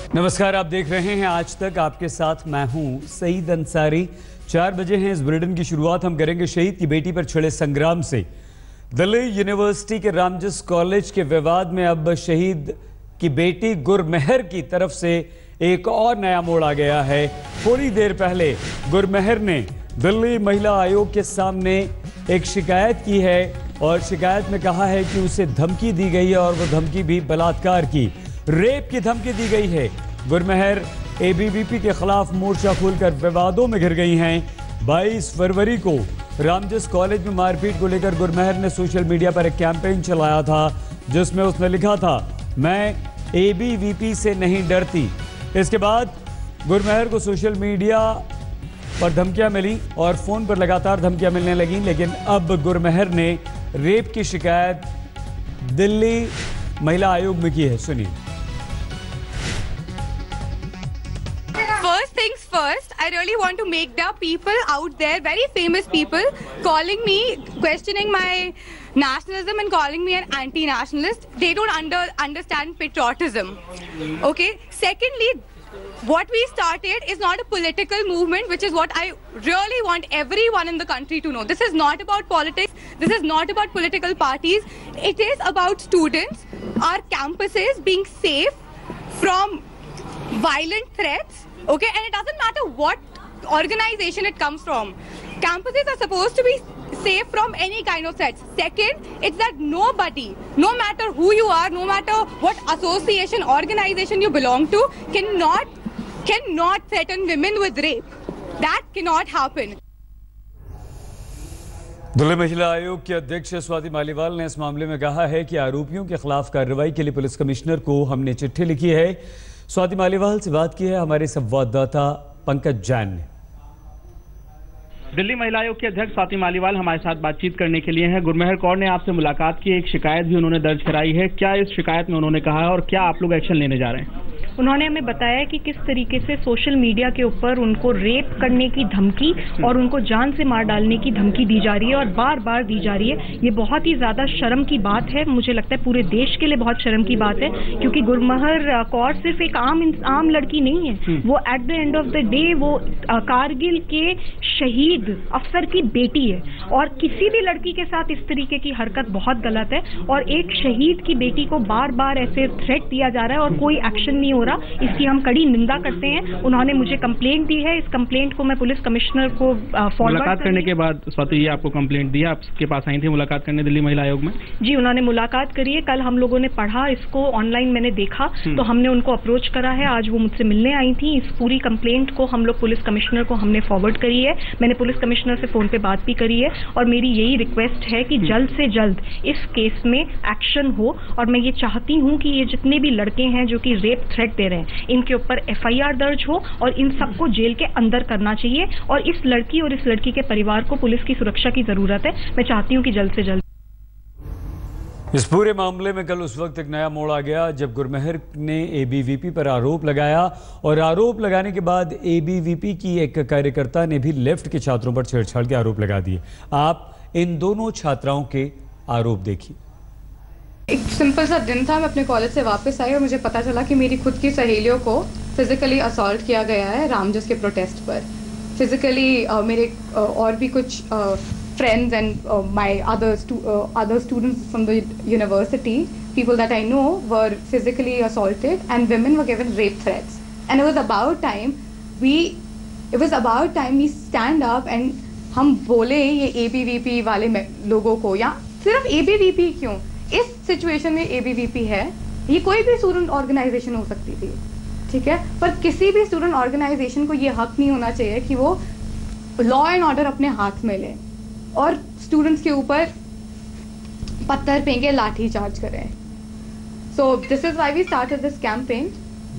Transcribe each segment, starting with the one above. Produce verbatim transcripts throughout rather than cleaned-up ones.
नमस्कार, आप देख रहे हैं आज तक। आपके साथ मैं हूं सईद अंसारी। चार बजे हैं। इस बुलेटिन की शुरुआत हम करेंगे शहीद की बेटी पर छिड़े संग्राम से। दिल्ली यूनिवर्सिटी के रामजस कॉलेज के विवाद में अब शहीद की बेटी गुरमेहर की तरफ से एक और नया मोड़ आ गया है। थोड़ी देर पहले गुरमेहर ने दिल्ली महिला आयोग के सामने एक शिकायत की है और शिकायत में कहा है कि उसे धमकी दी गई है और वो धमकी भी बलात्कार की, रेप की धमकी दी गई है। गुरमेहर एबीवीपी के खिलाफ मोर्चा खोलकर विवादों में घिर गई हैं। बाईस फरवरी को रामजस कॉलेज में मारपीट को लेकर गुरमेहर ने सोशल मीडिया पर एक कैंपेन चलाया था जिसमें उसने लिखा था, मैं एबीवीपी से नहीं डरती। इसके बाद गुरमेहर को सोशल मीडिया पर धमकियां मिली और फोन पर लगातार धमकियां मिलने लगी, लेकिन अब गुरमेहर ने रेप की शिकायत दिल्ली महिला आयोग में की है। सुनिए। First things first, I really want to make the people out there, very famous people, calling me, questioning my nationalism and calling me an anti-nationalist. They don't under, understand patriotism. Okay. Secondly, what we started is not a political movement, which is what I really want everyone in the country to know. This is not about politics. This is not about political parties. It is about students, our campuses being safe from violent threats. Okay, and it doesn't matter what organization it comes from. Campuses are supposed to be safe from any kind of threats. Second, it's that nobody, no matter who you are, no matter what association, organization you belong to, cannot cannot threaten women with rape. That cannot happen. Delhi महिला आयोग की अध्यक्ष स्वाति मालीवाल ने इस मामले में कहा है कि आरोपियों के खिलाफ कार्रवाई के लिए पुलिस कमिश्नर को हमने चिट्ठी लिखी है। स्वाति मालीवाल से बात की है हमारे संवाददाता पंकज जैन ने। दिल्ली महिला आयोग के अध्यक्ष स्वाति मालीवाल हमारे साथ बातचीत करने के लिए हैं। गुरमेहर कौर ने आपसे मुलाकात की, एक शिकायत भी उन्होंने दर्ज कराई है। क्या इस शिकायत में उन्होंने कहा है और क्या आप लोग एक्शन लेने जा रहे हैं? उन्होंने हमें बताया कि किस तरीके से सोशल मीडिया के ऊपर उनको रेप करने की धमकी और उनको जान से मार डालने की धमकी दी जा रही है और बार बार दी जा रही है। ये बहुत ही ज्यादा शर्म की बात है। मुझे लगता है पूरे देश के लिए बहुत शर्म की बात है, क्योंकि गुरमेहर कौर सिर्फ एक आम आम लड़की नहीं है। वो at the end of the day वो कारगिल के शहीद अफसर की बेटी है और किसी भी लड़की के साथ इस तरीके की हरकत बहुत गलत है। और एक शहीद की बेटी को बार बार ऐसे थ्रेट दिया जा रहा है और कोई एक्शन नहीं हो रहा, इसकी हम कड़ी निंदा करते हैं। उन्होंने मुझे कंप्लेंट दी है, इस कंप्लेंट को मैं पुलिस कमिश्नर को फॉरवर्ड मुलाकात करने के बाद स्वाति ये आपको कंप्लेंट दी, आपके पास आई थी मुलाकात करने दिल्ली महिला आयोग में? जी, उन्होंने मुलाकात करी है। कल हम लोगों ने पढ़ा इसको, ऑनलाइन मैंने देखा तो हमने उनको अप्रोच करा है। आज वो मुझसे मिलने आई थी। इस पूरी कंप्लेंट को हम लोग पुलिस कमिश्नर को हमने फॉरवर्ड करी है। मैंने पुलिस कमिश्नर से फोन पे बात भी करी है और मेरी यही रिक्वेस्ट है कि जल्द से जल्द इस केस में एक्शन हो। और मैं ये चाहती हूँ कि ये जितने भी लड़के हैं जो कि रेप थ्रेट दे रहे हैं, इनके ऊपर एफआईआर दर्ज हो और इन सबको जेल के अंदर करना चाहिए। और इस लड़की और इस लड़की के परिवार को पुलिस की सुरक्षा की जरूरत है। मैं चाहती हूँ कि जल्द से जल्द। इस पूरे मामले में कल उस वक्त एक नया मोड़ आ गया जब गुरमेहर ने एबीवीपी पर आरोप लगाया और आरोप लगाने के बाद एबीवीपी की एक कार्यकर्ता ने भी लेफ्ट के छात्रों पर छेड़छाड़ के आरोप लगा दिए। आप इन दोनों छात्राओं के आरोप देखिए। एक सिंपल सा दिन था, मैं अपने कॉलेज से वापस आई और मुझे पता चला कि मेरी खुद की सहेलियों को फिजिकली असॉल्ट किया गया है रामजस के प्रोटेस्ट पर। फिजिकली uh, मेरे uh, और भी कुछ friends and my other other students from the university, people that I know, were physically assaulted and women were given rape threats. And it was about time we it was about time we stand up and हम बोले ये ABVP वाले लोगों को, या सिर्फ ABVP क्यों, इस सिचुएशन में एबीवीपी है, ये कोई भी स्टूडेंट ऑर्गेनाइजेशन हो सकती थी, ठीक है, पर किसी भी स्टूडेंट ऑर्गेनाइजेशन को ये हक नहीं होना चाहिए कि वो लॉ एंड ऑर्डर अपने हाथ में ले और स्टूडेंट्स के ऊपर पत्थर फेंके, लाठी चार्ज करें। So this is why we started this campaign,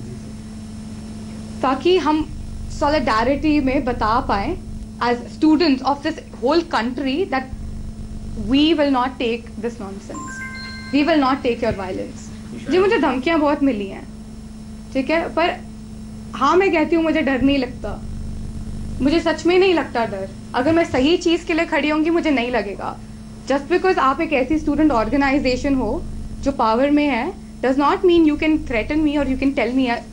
ताकि हम सॉलिडारिटी में बता पाए as students of this whole country that we will not take this nonsense, we will not take your violence. जी, मुझे धमकियां बहुत मिली हैं, ठीक है, पर हाँ मैं कहती हूँ मुझे डर नहीं लगता, मुझे सच में नहीं लगता डर। अगर मैं सही चीज के लिए खड़ी होंगी मुझे नहीं लगेगा। जस्ट बिकॉज आप एक ऐसी स्टूडेंट ऑर्गेनाइजेशन हो जो पावर में है, does not mean you can threaten me और you can tell me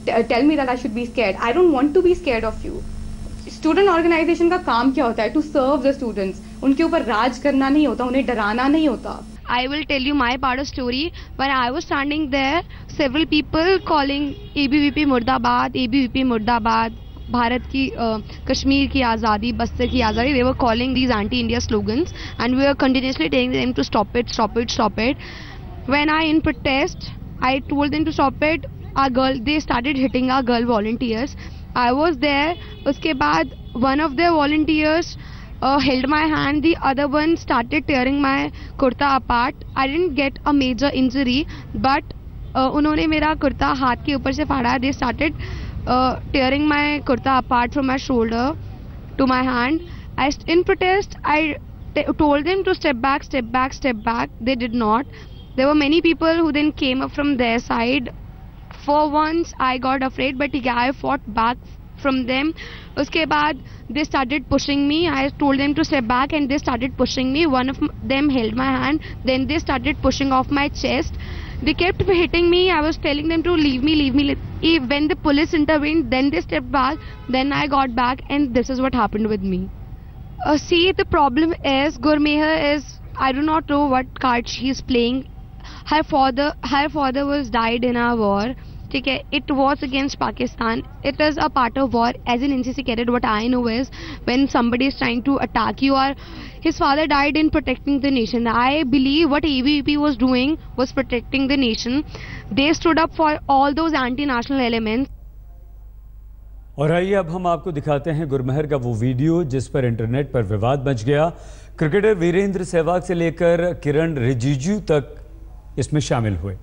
tell me that I should be scared. I don't want to be scared of you. Student organization का काम क्या होता है? To serve the students. उनके ऊपर राज करना नहीं होता, उन्हें डराना नहीं होता. I will tell you my part of story. When I was standing there, several people calling A B V P Murdabad, A B V P Murdabad, Bharat की कश्मीर की आज़ादी, बस्तर की आज़ादी. They were calling these anti-India slogans, and we were continuously telling them to stop it, stop it, stop it. When I in protest, I told them to stop it. Our girl, they started hitting our girl volunteers. I was there. उसके बाद one of the volunteers uh, held my hand. The other one started tearing my kurta apart. I didn't get a major injury, but uh, उन्होंने मेरा कुर्ता हाथ के ऊपर से फाड़ा. They started uh, tearing my kurta apart from my shoulder to my hand. I, in protest, I t told them to step back, step back, step back. They did not. There were many people who then came up from their side. For once, I got afraid, but yeah, I fought back from them. Uske baad, they started pushing me. I told them to step back, and they started pushing me. One of them held my hand. Then they started pushing off my chest. They kept hitting me. I was telling them to leave me, leave me. When the police intervened, then they stepped back. Then I got back, and this is what happened with me. Uh, see, the problem is, Gurmehar is, I do not know what card she is playing. Her father, her father was died in a war. Okay, it was against Pakistan. It is a part of war. As an N C C cadet, what I know is when somebody is trying to attack you, or his father died in protecting the nation. I believe what A B V P was doing was protecting the nation. They stood up for all those anti-national elements. और आइए अब हम आपको दिखाते हैं गुरमेहर का वो video जिस पर इंटरनेट पर विवाद मच गया. क्रिकेटर वीरेंद्र सहवाग से लेकर किरण रिजिजू तक इसमें शामिल हुए.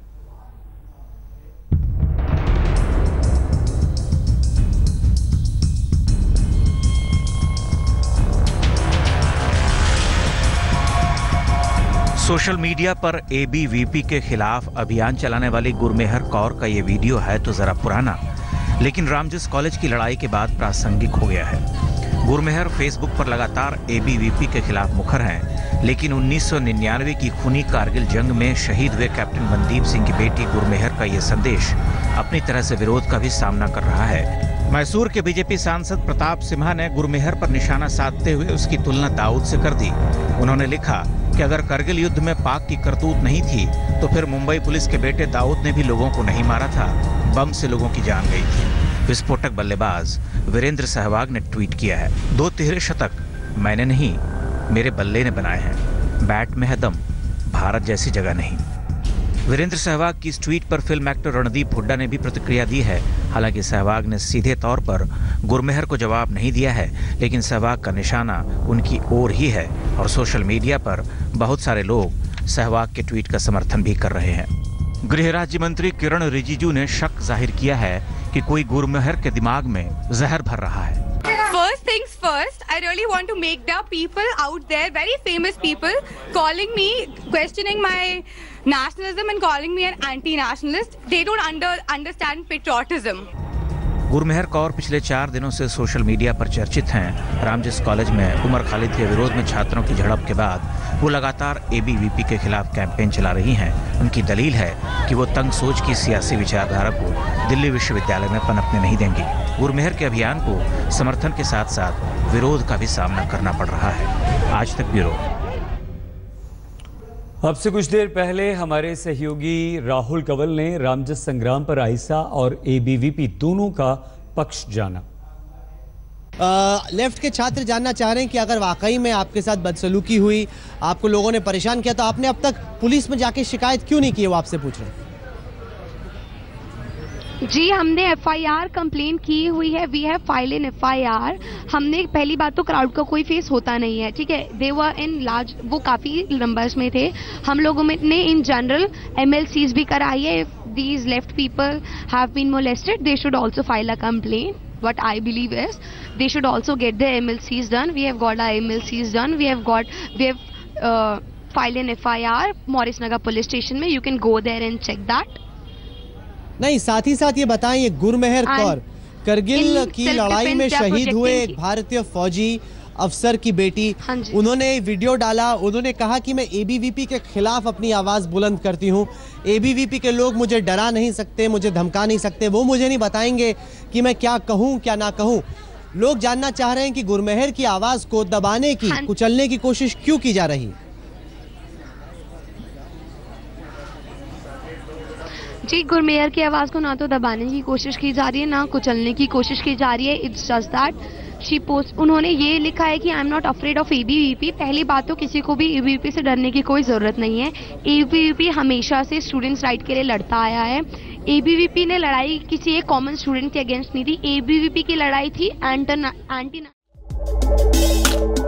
सोशल मीडिया पर ए बी वी पी के खिलाफ अभियान चलाने वाली गुरमेहर कौर का ये वीडियो है तो जरा पुराना, लेकिन रामजस कॉलेज की लड़ाई के बाद प्रासंगिक हो गया है. गुरमेहर फेसबुक पर लगातार ए बी वी पी के खिलाफ मुखर हैं, लेकिन उन्नीस सौ निन्यानवे की खूनी कारगिल जंग में शहीद हुए कैप्टन मनदीप सिंह की बेटी गुरमेहर का ये संदेश अपनी तरह से विरोध का भी सामना कर रहा है. मैसूर के बीजेपी सांसद प्रताप सिम्हा ने गुरमेहर पर निशाना साधते हुए उसकी तुलना दाऊद से कर दी. उन्होंने लिखा कि अगर करगिल युद्ध में पाक की करतूत नहीं थी तो फिर मुंबई पुलिस के बेटे दाऊद ने भी लोगों को नहीं मारा था, बम से लोगों की जान गई थी. विस्फोटक बल्लेबाज वीरेंद्र सहवाग ने ट्वीट किया है, दो तिहरे शतक मैंने नहीं मेरे बल्ले ने बनाए हैं, बैट में है दम, भारत जैसी जगह नहीं. वीरेंद्र सहवाग की इस ट्वीट पर फिल्म एक्टर रणदीप हुड्डा ने भी प्रतिक्रिया दी है. हालांकि सहवाग ने सीधे तौर पर गुरमेहर को जवाब नहीं दिया है, लेकिन सहवाग का निशाना उनकी ओर ही है और सोशल मीडिया पर बहुत सारे लोग सहवाग के ट्वीट का समर्थन भी कर रहे हैं. गृह राज्य मंत्री किरण रिजिजू ने शक जाहिर किया है कि कोई गुरमेहर के दिमाग में जहर भर रहा है. First things first, I really want to make the people out there, very famous people, calling me, questioning my nationalism and calling me an anti-nationalist. They don't under, understand patriotism. Gurmehar Kaur पिछले चार दिनों से सोशल मीडिया पर चर्चित हैं. Ramjas college में उमर खालिद के विरोध में छात्रों की झड़प के बाद वो लगातार ए बी वी पी के खिलाफ कैंपेन चला रही हैं. उनकी दलील है कि वो तंग सोच की सियासी विचारधारा को दिल्ली विश्वविद्यालय में पनपने नहीं देंगी. गुरमेहर के अभियान को समर्थन के साथ साथ विरोध का भी सामना करना पड़ रहा है. आज तक ब्यूरो. अब से कुछ देर पहले हमारे सहयोगी राहुल कंवल ने रामजस संग्राम पर आईसा और ए बी वी पी दोनों का पक्ष जाना. आ, लेफ्ट के छात्र जानना चाह रहे हैं कि अगर वाकई में आपके साथ बदसलूकी हुई, आपको लोगों ने परेशान किया, तो आपने अब तक पुलिस में जाके शिकायत क्यों नहीं की है, वो आपसे पूछ रहे हैं. जी, हमने एफ आई आर कंप्लेन की हुई है. We have file an F I R. हमने पहली बात तो क्राउड का कोई फेस होता नहीं है, ठीक है. दे वर इन लार्ज, वो काफ़ी नंबर्स में थे. हम लोगों में ने in general M L Cs भी कराई है. If these left people have been molested, they should also file a complaint. What I believe is they should also get their M L Cs done. We have got our M L Cs done. We have got we have uh, filed an F I R Morris Nagar police station में. You can go there and check that. नहीं, साथ ही साथ ये बताएं, ये गुरमेहर कौर करगिल की लड़ाई में शहीद हुए एक भारतीय फौजी, अफसर की बेटी, हाँ जी। उन्होंने वीडियो डाला, उन्होंने कहा कि मैं एबीवीपी के खिलाफ अपनी आवाज़ बुलंद करती हूँ, एबीवीपी के लोग मुझे डरा नहीं सकते, मुझे धमका नहीं सकते, वो मुझे नहीं बताएंगे कि मैं क्या कहूँ क्या ना कहूँ। लोग जानना चाह रहे हैं कि गुरमेहर की आवाज़ को दबाने की, हाँ। कुचलने की कोशिश क्यों की जा रही है? जी, गुरमेहर की आवाज़ को ना तो दबाने की कोशिश की जा रही है, ना कुचलने की कोशिश की जा रही है। It's just that she post, उन्होंने ये लिखा है कि I am not afraid of ABVP. पहली बात तो किसी को भी एबीवीपी से डरने की कोई ज़रूरत नहीं है। एबीवीपी हमेशा से स्टूडेंट्स राइट के लिए लड़ता आया है। एबीवीपी ने लड़ाई किसी एक कॉमन स्टूडेंट के अगेंस्ट नहीं थी, एबीवीपी की लड़ाई थी एंटी